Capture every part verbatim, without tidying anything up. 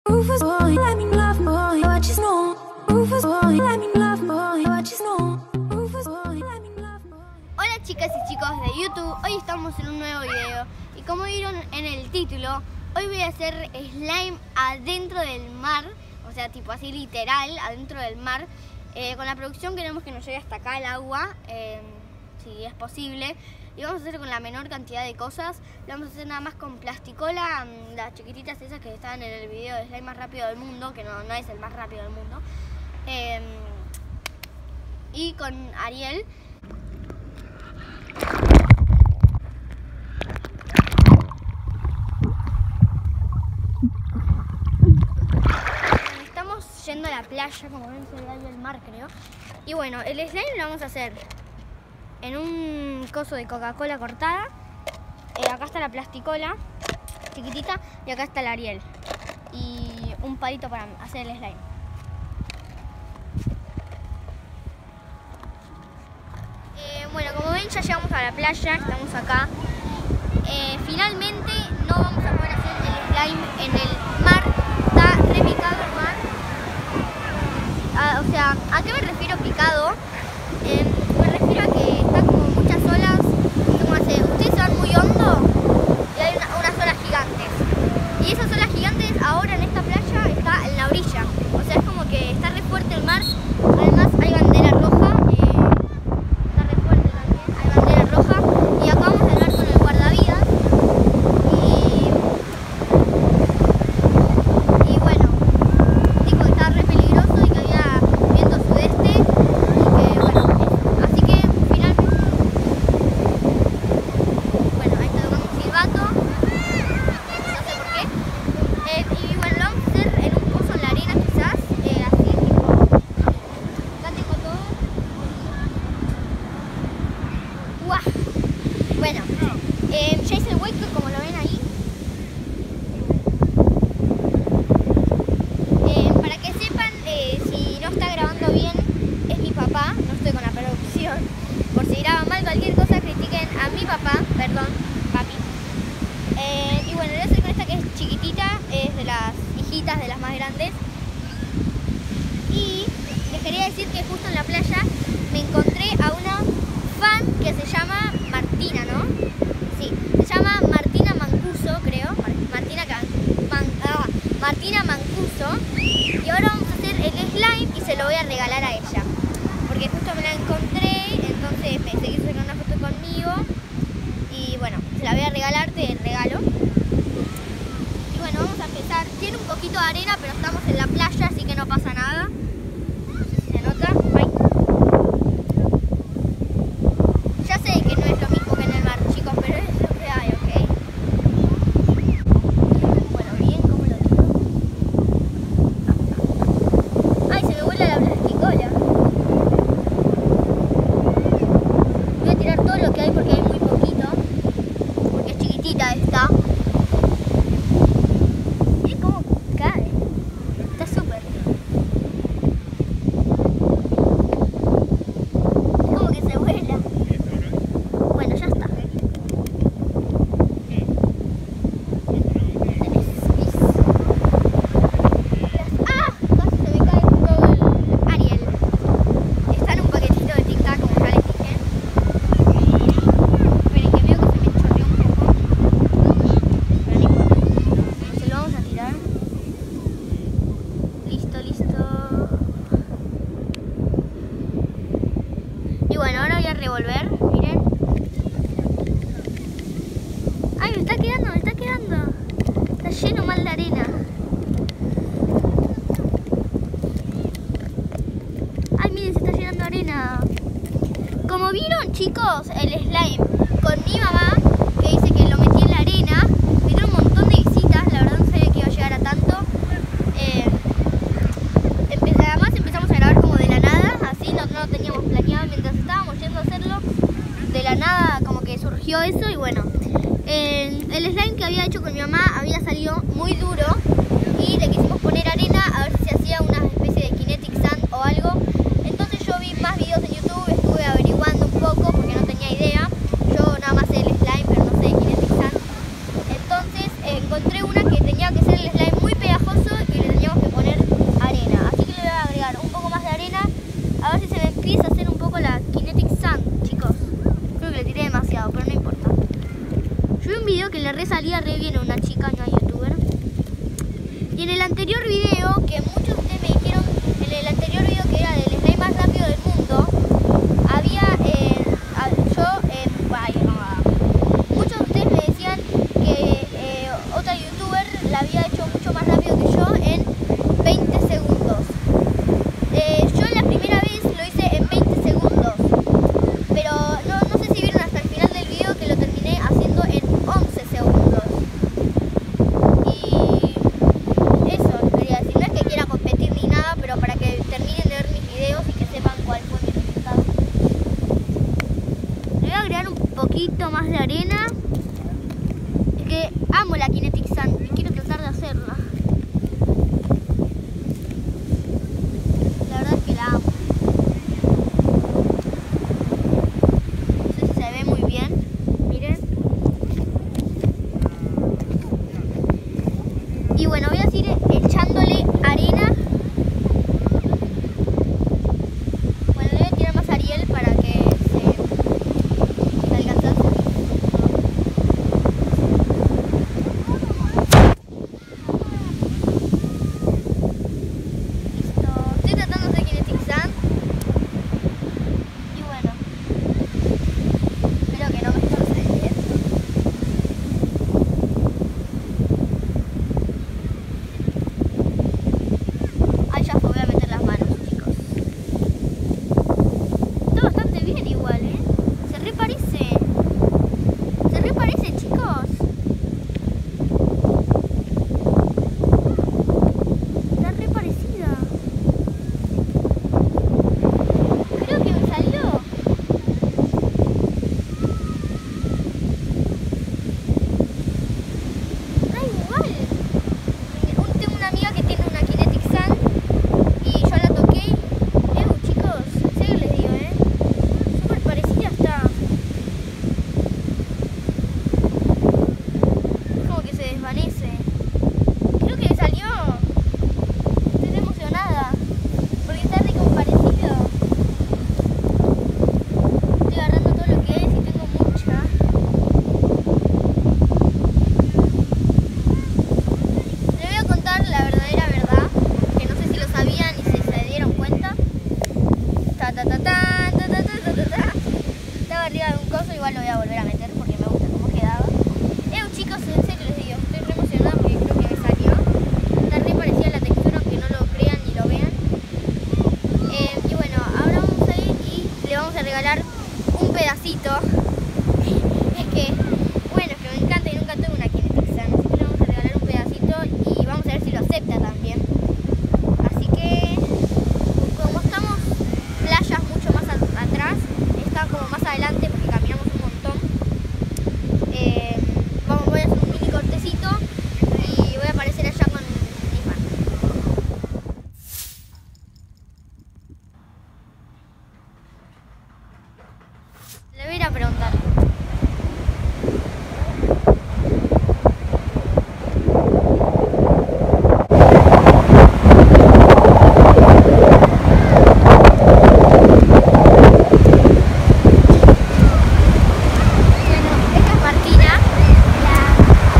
Rufus boy, let me love boy, what you know. Rufus boy, let me love boy, what you know. Rufus boy, let me love boy. Hola chicas y chicos de YouTube, hoy estamos en un nuevo video y como vieron en el título, hoy voy a hacer slime adentro del mar, o sea tipo así literal, adentro del mar. Eh, con la producción queremos que nos llegue hasta acá el agua, eh, si es posible. Y vamos a hacer con la menor cantidad de cosas. Lo vamos a hacer nada más con plasticola, las chiquititas esas que estaban en el video de slime más rápido del mundo, que no, no es el más rápido del mundo. Eh, y con Ariel. Estamos yendo a la playa, como ven se ve ahí el mar creo. Y bueno, el slime lo vamos a hacer en un coso de Coca-Cola cortada. Eh, acá está la plasticola chiquitita y acá está el Ariel y un palito para hacer el slime. Eh, bueno, como ven ya llegamos a la playa, estamos acá. Eh, finalmente no vamos a poder hacer el slime en el mar, está re picado el mar. Ah, o sea, ¿a qué me refiero picado? Eh, me refiero a que está como muchas olas, como hace, ustedes se van muy hondo y hay una, unas olas gigantes. Y esas olas gigantes ahora en esta playa está en la orilla. O sea, es como que está re fuerte el mar. Además hay bandera roja, eh, está re fuerte también, hay bandera roja. Y acá vamos a hablar con el guardavidas. Y, y bueno, dijo que estaba re peligroso y que había viento sudeste. Bueno, eh, ya hice el hueco como lo ven ahí. Eh, para que sepan, eh, si no está grabando bien, es mi papá, no estoy con la producción. Por si graba mal cualquier cosa, critiquen a mi papá, perdón, papi. Eh, y bueno, voy a hacer con esta que es chiquitita, es de las hijitas de las más grandes. Y les quería decir que justo en la playa me encontré a una fan que se llama Martina, ¿no? Sí, se llama Martina Mancuso, creo. Martina, Man, ah, Martina Mancuso. Y ahora vamos a hacer el slime y se lo voy a regalar a ella. Porque justo me la encontré, entonces me se quiso sacar una foto conmigo. Y bueno, se la voy a regalar, te regalo. Y bueno, vamos a empezar. Tiene un poquito de arena, pero estamos en la playa, así que no pasa nada. No sé si se nota. Ay. Ya sé que no es lo mismo que en el mar, chicos, pero es lo que hay, ¿ok? Bueno, bien, ¿cómo lo tiro? ¡Ay, se me vuela la plasticola! Voy a tirar todo lo que hay porque hay muy poquito. Porque es chiquitita esta. Miren cómo cae. Está súper. Es como que se vuela. Bueno, ya está. ¡Ah! Casi se me cae todo el Ariel. Está en un paquetito de Tic Tac, como ya les dije. Esperen que veo que se me chorreó un poco. Pero no importa. Se lo vamos a tirar. Listo, listo. Y bueno, ahora voy a revolver. Miren. ¡Ay, me está quedando, me está quedando! Está lleno mal de arena. ¡Ay, miren, se está llenando de arena! Como vieron, chicos, el slime con mi mamá, que dice que lo metí en la arena, me dio un montón de visitas, la verdad no sabía que iba a llegar a tanto. Eh, además empezamos a grabar como de la nada, así no, no lo teníamos planeado mientras estábamos yendo a hacerlo. De la nada como que surgió eso y bueno. El, el slime que había hecho con mi mamá había salido muy duro y le quisimos poner arena a ver si se hacía una especie de kinetic sand o algo. Entonces yo vi más videos en YouTube, estuve averiguando un poco porque no tenía idea. Yo nada más sé el slime pero no sé de kinetic sand. Entonces eh, encontré una que tenía que ser el slime muy pegajoso y Y en el anterior video, que muchos de ustedes me dijeron, en el anterior video que era del slime más rápido del mundo, había, eh, yo, eh, ay, no, muchos de ustedes me decían que eh, otra youtuber la había hecho mucho más rápido que yo en veinte segundos. Eh, yo la primera vez lo hice en veinte segundos, pero no, no sé si vieron hasta el final del video que lo terminé haciendo en once segundos. Y eso les quería decir, no es que quiera competir ni nada, pero para que terminen de ver mis videos y que sepan cuál fue mi resultado. Le voy a agregar un poquito más de arena. Es que amo la Kinetic Sand y quiero tratar de hacerla. La verdad es que la amo. No sé si se ve muy bien. Miren. Y bueno, voy a seguir echándole arena. Bueno, le voy a tirar más Ariel para que se, se alcance. Listo. Estoy tratando de hacer Kinetic Sand. Y bueno, espero que no me esté saliendo. Ay, ya fue, voy a meter las manos, chicos. Está bastante bien igual, ¿eh? Se re parece. Se re parece, chicos. Está re parecida. Creo que me salió. Está igual. Un- Tengo una amiga que tiene una Kinetic Sand y yo la toqué. Ew, chicos, en serio les digo, ¿eh? Súper parecida está. Es como que se desvanece. Creo que me salió. Estoy re emocionada. Porque está re como parecido. Estoy agarrando todo lo que es y tengo mucha. Les voy a contar la verdadera verdad, que no sé si lo sabían y si se dieron cuenta. Ta ta ta ta ta ta ta ta ta ta. Estaba arriba de un coso, igual lo voy a volver a meter porque me gusta cómo quedaba. Eh, chicos, en serio les digo, estoy re emocionada porque creo que me salió. Está re parecida la textura, aunque no lo crean ni lo vean. Eh, y bueno, ahora vamos a ir y le vamos a regalar un pedacito. Es que, bueno, es que me encanta y nunca tuve una Kinetic Sand, así que le vamos a regalar un pedacito y vamos a ver si lo acepta también. Así que, como estamos playas mucho más a- atrás, está como más adelante porque caminamos un montón. Eh, vamos, voy a hacer un mini cortecito y voy a aparecer allá con mi fan. Le voy a ir a preguntar. Bueno, esta es Martina, la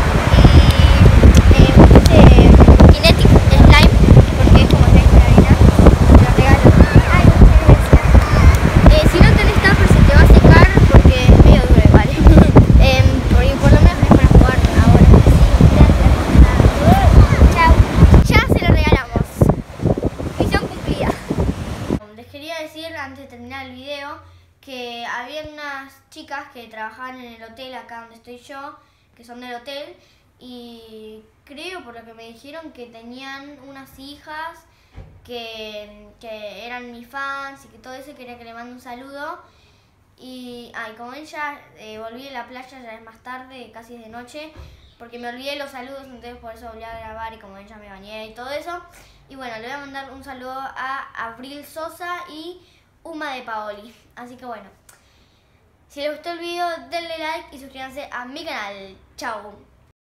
eh, eh, dice Kinetic Slime, porque es como slime de arena. Te lo regalo. Ay, muchas gracias. Eh, si no tenés tupper se te va a secar porque es medio duro igual. Eh, porque por lo menos es para jugar ahora. Sí, gracias. Chao. Ya se lo regalamos. Misión cumplida. Les quería decir antes de terminar el video que había unas chicas que trabajaban en el hotel acá donde estoy yo, que son del hotel, y creo por lo que me dijeron que tenían unas hijas que, que eran mis fans y que todo eso, quería que le mande un saludo. Y ay, como ella eh, volví de la playa, ya es más tarde, casi es de noche, porque me olvidé los saludos, entonces por eso volví a grabar y como ella me bañé y todo eso. Y bueno, le voy a mandar un saludo a Abril Sosa y Uma de Paoli. Así que bueno, si les gustó el video denle like y suscríbanse a mi canal. Chao.